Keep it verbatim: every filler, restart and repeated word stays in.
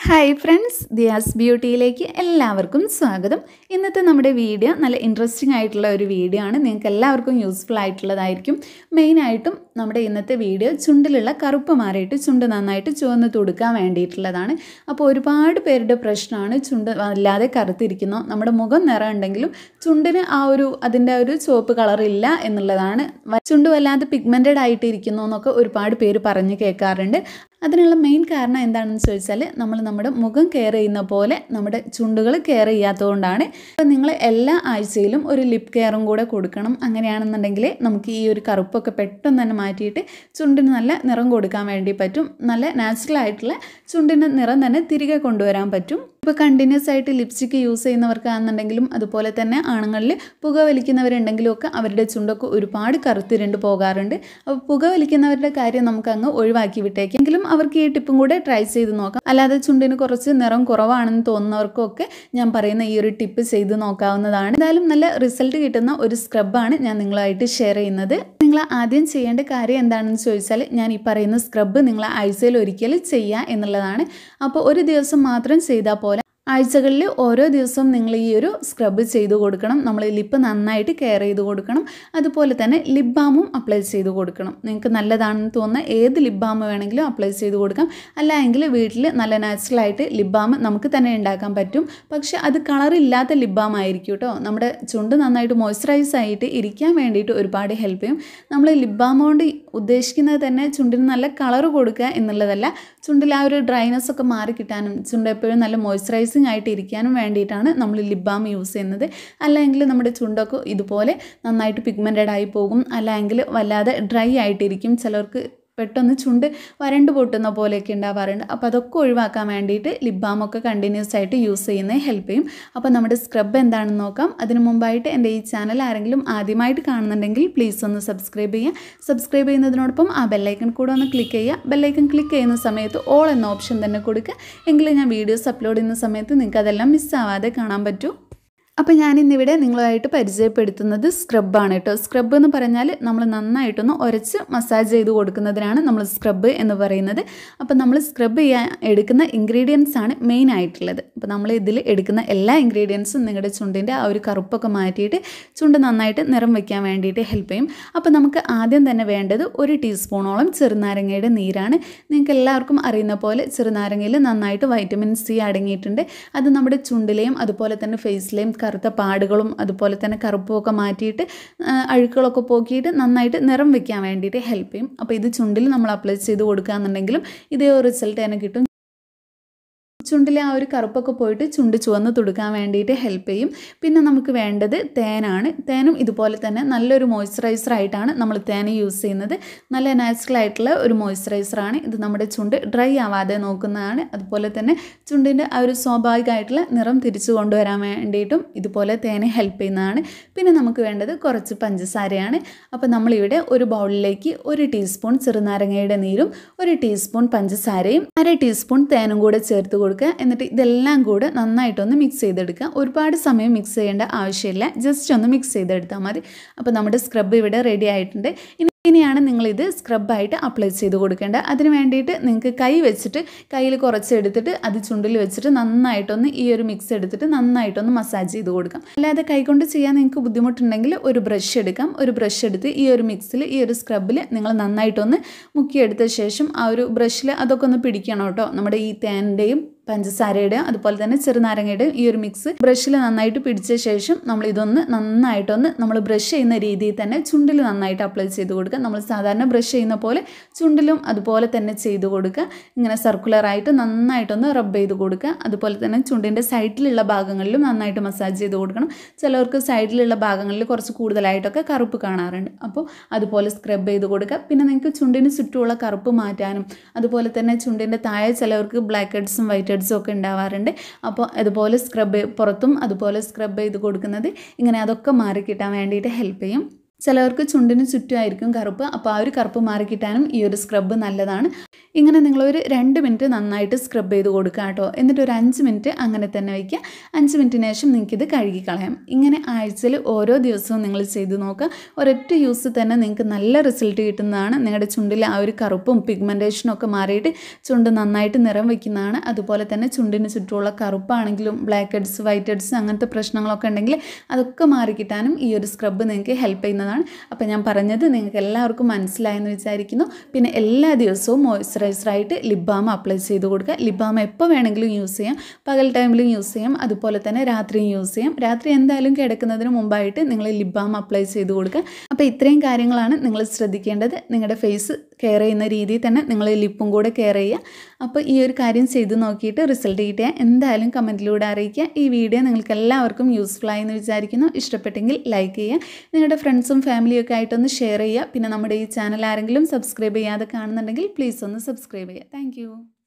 Hi friends, Diaz ബ്യൂട്ടിയിലേക്ക് എല്ലാവർക്കും സ്വാഗതം. ഇന്നത്തെ നമ്മുടെ വീഡിയോ നല്ല ഇൻട്രസ്റ്റിംഗ് ആയിട്ടുള്ള ഒരു വീഡിയോ ആണ്. നിങ്ങൾക്ക് എല്ലാവർക്കും യൂസ്ഫുൾ ആയിട്ടുള്ളതായിരിക്കും. മെയിനായിട്ടും നമ്മുടെ ഇന്നത്തെ വീഡിയോ ചുണ്ടിലുള്ള കറുപ്പ് മാറിയിട്ട് ചുണ്ട് നന്നായിട്ട് ചുവന്ന് തുടുക്കാൻ വേണ്ടിയിട്ടുള്ളതാണ്. അപ്പോൾ ഒരുപാട് പേരുടെ പ്രശ്നമാണ് ചുണ്ട് വല്ലാതെ കറുത്തിരിക്കുന്നു. നമ്മുടെ മുഖം നിറം ഉണ്ടെങ്കിലും ചുണ്ടിന് ആ ഒരു അതിൻ്റെ ഒരു ചുവപ്പ് കളറില്ല എന്നുള്ളതാണ്. ചുണ്ട് വല്ലാതെ പിഗ്മെൻറ്റഡ് ആയിട്ട് ഇരിക്കുന്നു എന്നൊക്കെ ഒരുപാട് പേര് പറഞ്ഞ് കേൾക്കാറുണ്ട്. അതിനുള്ള മെയിൻ കാരണം എന്താണെന്ന് ചോദിച്ചാൽ നമ്മൾ നമ്മുടെ മുഖം കെയർ ചെയ്യുന്ന പോലെ നമ്മുടെ ചുണ്ടുകൾ കെയർ ചെയ്യാത്തതുകൊണ്ടാണ്. അപ്പോൾ നിങ്ങൾ എല്ലാ ആഴ്ചയിലും ഒരു ലിപ് കെയറും കൂടെ കൊടുക്കണം. അങ്ങനെയാണെന്നുണ്ടെങ്കിൽ നമുക്ക് ഈ ഒരു കറുപ്പൊക്കെ പെട്ടെന്ന് തന്നെ മാറ്റിയിട്ട് ചുണ്ടിന് നല്ല നിറം കൊടുക്കാൻ വേണ്ടി പറ്റും. നല്ല നാച്ചുറൽ ആയിട്ടുള്ള ചുണ്ടിന് നിറം തന്നെ തിരികെ കൊണ്ടുവരാൻ പറ്റും. ഇപ്പോൾ കണ്ടിന്യൂസ് ആയിട്ട് ലിപ്സ്റ്റിക്ക് യൂസ് ചെയ്യുന്നവർക്കാണെന്നുണ്ടെങ്കിലും അതുപോലെ തന്നെ ആണുങ്ങളിൽ പുക വലിക്കുന്നവരുണ്ടെങ്കിലും ഒക്കെ അവരുടെ ചുണ്ടൊക്കെ ഒരുപാട് കറുത്തിരുണ്ട് പോകാറുണ്ട്. അപ്പോൾ പുക വലിക്കുന്നവരുടെ കാര്യം നമുക്ക് അങ്ങ് ഒഴിവാക്കി വിട്ടേക്കെങ്കിലും അവർക്ക് ഈ ടിപ്പും കൂടെ ട്രൈ ചെയ്ത് നോക്കാം. അല്ലാതെ ചുണ്ടിന് കുറച്ച് നിറം കുറവാണെന്ന് തോന്നുന്നവർക്കൊക്കെ ഞാൻ പറയുന്ന ഈ ഒരു ടിപ്പ് ചെയ്ത് നോക്കാവുന്നതാണ്. എന്തായാലും നല്ല റിസൾട്ട് കിട്ടുന്ന ഒരു സ്ക്രബാണ് ഞാൻ നിങ്ങളുമായിട്ട് ഷെയർ ചെയ്യുന്നത്. നിങ്ങൾ ആദ്യം ചെയ്യേണ്ട കാര്യം എന്താണെന്ന് ചോദിച്ചാൽ ഞാൻ ഈ പറയുന്ന സ്ക്രബ് നിങ്ങൾ ആഴ്ചയിൽ ഒരിക്കൽ ചെയ്യുക എന്നുള്ളതാണ്. അപ്പോൾ ഒരു ദിവസം മാത്രം ചെയ്താൽ പോലെ ആഴ്ചകളിൽ ഓരോ ദിവസവും നിങ്ങൾ ഈ ഒരു സ്ക്രബ് ചെയ്ത് കൊടുക്കണം. നമ്മൾ ലിപ്പ് നന്നായിട്ട് കെയർ ചെയ്ത് കൊടുക്കണം. അതുപോലെ തന്നെ ലിപ് ബാമും അപ്ലൈ ചെയ്ത് കൊടുക്കണം. നിങ്ങൾക്ക് നല്ലതാണെന്ന് തോന്നുന്ന ഏത് ലിപ് ബാം വേണമെങ്കിലും അപ്ലൈ ചെയ്ത് കൊടുക്കാം. അല്ലെങ്കിൽ വീട്ടിൽ നല്ല നാച്ചുറലായിട്ട് ലിപ് ബാം നമുക്ക് തന്നെ ഉണ്ടാക്കാൻ പറ്റും. പക്ഷെ അത് കളറില്ലാത്ത ലിപ് ബാം ആയിരിക്കും കേട്ടോ. നമ്മുടെ ചുണ്ട് നന്നായിട്ട് മോയ്സ്ചറൈസ് ആയിട്ട് ഇരിക്കാൻ വേണ്ടിയിട്ട് ഒരുപാട് ഹെൽപ്പ് ചെയ്യും. നമ്മൾ ലിപ് ബാം കൊണ്ട് ഉദ്ദേശിക്കുന്നത് തന്നെ ചുണ്ടിന് നല്ല കളർ കൊടുക്കുക എന്നുള്ളതല്ല, ചുണ്ടിൽ ആ ഒരു ഡ്രൈനെസ് ഒക്കെ മാറി കിട്ടാനും ചുണ്ട് എപ്പോഴും നല്ല മോയ്സ്ചറൈസിങ് ആയിട്ട് ഇരിക്കാനും വേണ്ടിയിട്ടാണ് നമ്മൾ ലിപ് ബാം യൂസ് ചെയ്യുന്നത്. അല്ലെങ്കിൽ നമ്മുടെ ചുണ്ടൊക്കെ ഇതുപോലെ നന്നായിട്ട് പിഗ്മെൻറ്റഡ് ആയി പോകും. അല്ലെങ്കിൽ വല്ലാതെ ഡ്രൈ ആയിട്ടിരിക്കും. ചിലർക്ക് പെട്ടെന്ന് ചുണ്ട് വരണ്ട് പൊട്ടുന്ന പോലെയൊക്കെ ഉണ്ടാവാറുണ്ട്. അപ്പോൾ അതൊക്കെ ഒഴിവാക്കാൻ വേണ്ടിയിട്ട് ലിപ് ബാമൊക്കെ കണ്ടിന്യൂസ് ആയിട്ട് യൂസ് ചെയ്യുന്നത് ഹെൽപ്പ് ചെയ്യും. അപ്പോൾ നമ്മുടെ സ്ക്രബ് എന്താണെന്ന് നോക്കാം. അതിന് മുമ്പായിട്ട് എൻ്റെ ഈ ചാനൽ ആരെങ്കിലും ആദ്യമായിട്ട് കാണുന്നുണ്ടെങ്കിൽ പ്ലീസ് ഒന്ന് സബ്സ്ക്രൈബ് ചെയ്യുക. സബ്സ്ക്രൈബ് ചെയ്യുന്നതിനോടൊപ്പം ആ ബെല്ലൈക്കൺ കൂടെ ഒന്ന് ക്ലിക്ക് ചെയ്യുക. ബെല്ലൈക്കൺ ക്ലിക്ക് ചെയ്യുന്ന സമയത്ത് ഓൾ എന്ന ഓപ്ഷൻ തന്നെ കൊടുക്കുക. എങ്കിലും ഞാൻ വീഡിയോസ് അപ്ലോഡ് ചെയ്യുന്ന സമയത്ത് നിങ്ങൾക്ക് അതെല്ലാം മിസ്സാവാതെ കാണാൻ പറ്റൂ. അപ്പോൾ ഞാനിന്നിവിടെ നിങ്ങളുമായിട്ട് പരിചയപ്പെടുത്തുന്നത് സ്ക്രബാണ് കേട്ടോ. സ്ക്രബ് എന്ന് പറഞ്ഞാൽ നമ്മൾ നന്നായിട്ടൊന്ന് ഉരച്ച് മസാജ് ചെയ്ത് കൊടുക്കുന്നതിനാണ് നമ്മൾ സ്ക്രബ് എന്ന് പറയുന്നത്. അപ്പോൾ നമ്മൾ സ്ക്രബ് ചെയ്യാൻ എടുക്കുന്ന ഇൻഗ്രീഡിയൻസ് ആണ് മെയിൻ ആയിട്ടുള്ളത്. അപ്പോൾ നമ്മൾ ഇതിൽ എടുക്കുന്ന എല്ലാ ഇൻഗ്രീഡിയൻസും നിങ്ങളുടെ ചുണ്ടിൻ്റെ ആ ഒരു കറുപ്പൊക്കെ മാറ്റിയിട്ട് ചുണ്ട് നന്നായിട്ട് നിറം വയ്ക്കാൻ വേണ്ടിയിട്ട് ഹെൽപ്പ് ചെയ്യും. അപ്പോൾ നമുക്ക് ആദ്യം തന്നെ വേണ്ടത് ഒരു ടീസ്പൂണോളം ചെറുനാരങ്ങയുടെ നീരാണ്. നിങ്ങൾക്ക് എല്ലാവർക്കും അറിയുന്ന പോലെ ചെറുനാരങ്ങയിൽ നന്നായിട്ട് വൈറ്റമിൻ സി അടങ്ങിയിട്ടുണ്ട്. അത് നമ്മുടെ ചുണ്ടിലെയും അതുപോലെ തന്നെ ഫേസിലെയും കറുത്ത പാടുകളും അതുപോലെ തന്നെ കറുപ്പുമൊക്കെ മാറ്റിയിട്ട് അഴുക്കുകളൊക്കെ പോക്കിയിട്ട് നന്നായിട്ട് നിറം വയ്ക്കാൻ വേണ്ടിയിട്ട് ഹെൽപ്പ് ചെയ്യും. അപ്പോൾ ഇത് ചുണ്ടിൽ നമ്മൾ അപ്ലൈ ചെയ്ത് കൊടുക്കുകയെന്നുണ്ടെങ്കിലും ഇതേ ഒരു റിസൾട്ട് തന്നെ കിട്ടും. ചുണ്ടിലെ ആ ഒരു കറുപ്പൊക്കെ പോയിട്ട് ചുണ്ട് ചുവന്ന് തുടുക്കാൻ വേണ്ടിയിട്ട് ഹെൽപ്പ് ചെയ്യും. പിന്നെ നമുക്ക് വേണ്ടത് തേനാണ്. തേനും ഇതുപോലെ തന്നെ നല്ലൊരു മോയ്സ്ചറൈസർ ആയിട്ടാണ് നമ്മൾ തേൻ യൂസ് ചെയ്യുന്നത്. നല്ല നാച്ചുറൽ ആയിട്ടുള്ള ഒരു മോയ്സ്ചറൈസറാണ് ഇത്. നമ്മുടെ ചുണ്ട് ഡ്രൈ ആവാതെ നോക്കുന്നതാണ്. അതുപോലെ തന്നെ ചുണ്ടിൻ്റെ ആ ഒരു സ്വാഭാവികമായിട്ടുള്ള നിറം തിരിച്ചു കൊണ്ടുവരാൻ വേണ്ടിയിട്ടും ഇതുപോലെ തേന് ഹെൽപ്പ് ചെയ്യുന്നതാണ്. പിന്നെ നമുക്ക് വേണ്ടത് കുറച്ച് പഞ്ചസാരയാണ്. അപ്പോൾ നമ്മളിവിടെ ഒരു ബൗളിലേക്ക് ഒരു ടീസ്പൂൺ ചെറുനാരങ്ങയുടെ നീരും ഒരു ടീസ്പൂൺ പഞ്ചസാരയും അര ടീസ്പൂൺ തേനും കൂടെ ചേർത്ത് കൊടുക്കുക. എന്നിട്ട് ഇതെല്ലാം കൂടെ നന്നായിട്ടൊന്ന് മിക്സ് ചെയ്തെടുക്കുക. ഒരുപാട് സമയം മിക്സ് ചെയ്യേണ്ട ആവശ്യമില്ല, ജസ്റ്റ് ഒന്ന് മിക്സ് ചെയ്തെടുത്താൽ മതി. അപ്പോൾ നമ്മുടെ സ്ക്രബ് ഇവിടെ റെഡി ആയിട്ടുണ്ട്. ഇനിയാണ് നിങ്ങളിത് സ്ക്രബായിട്ട് അപ്ലൈ ചെയ്ത് കൊടുക്കേണ്ടത്. അതിന് വേണ്ടിയിട്ട് നിങ്ങൾക്ക് കൈ വെച്ചിട്ട് കയ്യിൽ കുറച്ച് എടുത്തിട്ട് അത് ചുണ്ടിൽ വെച്ചിട്ട് നന്നായിട്ടൊന്ന് ഈ ഒരു മിക്സ് എടുത്തിട്ട് നന്നായിട്ടൊന്ന് മസാജ് ചെയ്ത് കൊടുക്കാം. അല്ലാതെ കൈകൊണ്ട് ചെയ്യാൻ നിങ്ങൾക്ക് ബുദ്ധിമുട്ടുണ്ടെങ്കിൽ ഒരു ബ്രഷ് എടുക്കാം. ഒരു ബ്രഷ് എടുത്ത് ഈ ഒരു മിക്സിൽ ഈ ഒരു സ്ക്രബിൽ നിങ്ങൾ നന്നായിട്ടൊന്ന് മുക്കിയെടുത്ത ശേഷം ആ ഒരു ബ്രഷിൽ അതൊക്കെ ഒന്ന് പിടിക്കണം കേട്ടോ. നമ്മുടെ ഈ തേൻ്റെയും പഞ്ചസാരയുടെയും അതുപോലെ തന്നെ ചെറുനാരങ്ങയുടെയും ഈ ഒരു മിക്സ് ബ്രഷിൽ നന്നായിട്ട് പിടിച്ച ശേഷം നമ്മൾ ഇതൊന്ന് നന്നായിട്ടൊന്ന് നമ്മൾ ബ്രഷ് ചെയ്യുന്ന രീതിയിൽ തന്നെ ചുണ്ടിൽ നന്നായിട്ട് അപ്ലൈ ചെയ്ത് കൊടുക്കുക. നമ്മൾ സാധാരണ ബ്രഷ് ചെയ്യുന്ന പോലെ ചുണ്ടിലും അതുപോലെ തന്നെ ചെയ്ത് കൊടുക്കുക. ഇങ്ങനെ സർക്കുലറായിട്ട് നന്നായിട്ടൊന്ന് റബ്ബ് ചെയ്ത് കൊടുക്കുക. അതുപോലെ തന്നെ ചുണ്ടിൻ്റെ സൈഡിലുള്ള ഭാഗങ്ങളിലും നന്നായിട്ട് മസാജ് ചെയ്ത് കൊടുക്കണം. ചിലവർക്ക് സൈഡിലുള്ള ഭാഗങ്ങളിൽ കുറച്ച് കൂടുതലായിട്ടൊക്കെ കറുപ്പ് കാണാറുണ്ട്. അപ്പോൾ അതുപോലെ സ്ക്രബ് ചെയ്ത് കൊടുക്കുക. പിന്നെ നിങ്ങൾക്ക് ചുണ്ടിന് ചുറ്റുമുള്ള കറുപ്പ് മാറ്റാനും അതുപോലെ തന്നെ ചുണ്ടിൻ്റെ താഴെ ചിലവർക്ക് ബ്ലാക്ക് ഹെഡ്സും വൈറ്റ് ഹെഡ്സും ഒക്കെ ഉണ്ടാവാറുണ്ട്. അപ്പോൾ അതുപോലെ സ്ക്രബ് പുറത്തും അതുപോലെ സ്ക്രബ് ചെയ്ത് കൊടുക്കുന്നത് ഇങ്ങനെ അതൊക്കെ മാറി കിട്ടാൻ വേണ്ടിയിട്ട് ഹെൽപ്പ് ചെയ്യും. ചിലവർക്ക് ചുണ്ടിന് ചുറ്റുമായിരിക്കും കറുപ്പ്, അപ്പോൾ ആ ഒരു കറുപ്പ് മാറിക്കിട്ടാനും ഈ ഒരു സ്ക്രബ്ബ് നല്ലതാണ്. ഇങ്ങനെ നിങ്ങളൊരു രണ്ട് മിനിറ്റ് നന്നായിട്ട് സ്ക്രബ് ചെയ്ത് കൊടുക്കുക കേട്ടോ. എന്നിട്ട് ഒരു അഞ്ച് മിനിറ്റ് അങ്ങനെ തന്നെ വയ്ക്കുക. അഞ്ച് മിനിറ്റിന് ശേഷം നിങ്ങൾക്കിത് കഴുകി കളയാം. ഇങ്ങനെ ആഴ്ചയിൽ ഓരോ ദിവസവും നിങ്ങൾ ചെയ്ത് നോക്കുക. ഒരൊറ്റ യൂസ് തന്നെ നിങ്ങൾക്ക് നല്ല റിസൾട്ട് കിട്ടുന്നതാണ്. നിങ്ങളുടെ ചുണ്ടിൽ ആ ഒരു കറുപ്പും പിഗ്മെൻറ്റേഷനും ഒക്കെ മാറിയിട്ട് ചുണ്ട് നന്നായിട്ട് നിറം വയ്ക്കുന്നതാണ്. അതുപോലെ തന്നെ ചുണ്ടിന് ചുറ്റുമുള്ള കറുപ്പാണെങ്കിലും ബ്ലാക്ക് ഹെഡ്സ്, വൈറ്റ് ഹെഡ്സ് അങ്ങനത്തെ പ്രശ്നങ്ങളൊക്കെ ഉണ്ടെങ്കിൽ അതൊക്കെ മാറിക്കിട്ടാനും ഈ ഒരു സ്ക്രബ്ബ് നിങ്ങൾക്ക് ഹെൽപ്പ് ചെയ്യുന്നതാണ്. അപ്പോൾ ഞാൻ പറഞ്ഞത് നിങ്ങൾക്ക് എല്ലാവർക്കും മനസ്സിലായെന്ന് വിചാരിക്കുന്നു. പിന്നെ എല്ലാ ദിവസവും മോയ്സ്ചറൈസറായിട്ട് ലിപ് ബാം അപ്ലൈ ചെയ്ത് കൊടുക്കുക. ലിപ് ബാം എപ്പോൾ വേണമെങ്കിലും യൂസ് ചെയ്യാം, പകൽ ടൈമിലും യൂസ് ചെയ്യാം, അതുപോലെ തന്നെ രാത്രിയും യൂസ് ചെയ്യാം. രാത്രി എന്തായാലും കിടക്കുന്നതിന് മുമ്പായിട്ട് നിങ്ങൾ ലിപ് ബാം അപ്ലൈ ചെയ്ത് കൊടുക്കുക. അപ്പോൾ ഇത്രയും കാര്യങ്ങളാണ് നിങ്ങൾ ശ്രദ്ധിക്കേണ്ടത്. നിങ്ങളുടെ ഫേസ് കെയർ ചെയ്യുന്ന രീതിയിൽ തന്നെ നിങ്ങൾ ലിപ്പും കൂടെ കെയർ ചെയ്യുക. അപ്പോൾ ഈ ഒരു കാര്യം ചെയ്ത് നോക്കിയിട്ട് റിസൾട്ട് കിട്ടിയാൽ എന്തായാലും കമൻറ്റിലൂടെ അറിയിക്കുക. ഈ വീഡിയോ നിങ്ങൾക്ക് എല്ലാവർക്കും യൂസ്ഫുൾ ആയെന്ന് വിചാരിക്കുന്നു. ഇഷ്ടപ്പെട്ടെങ്കിൽ ലൈക്ക് ചെയ്യുക, നിങ്ങളുടെ ഫ്രണ്ട്സും ഫാമിലിയും ഒക്കെ ആയിട്ടൊന്ന് ഷെയർ ചെയ്യുക. പിന്നെ നമ്മുടെ ഈ ചാനൽ ആരെങ്കിലും സബ്സ്ക്രൈബ് ചെയ്യാതെ കാണുന്നുണ്ടെങ്കിൽ പ്ലീസ് ഒന്ന് സബ്സ്ക്രൈബ് ചെയ്യുക. താങ്ക്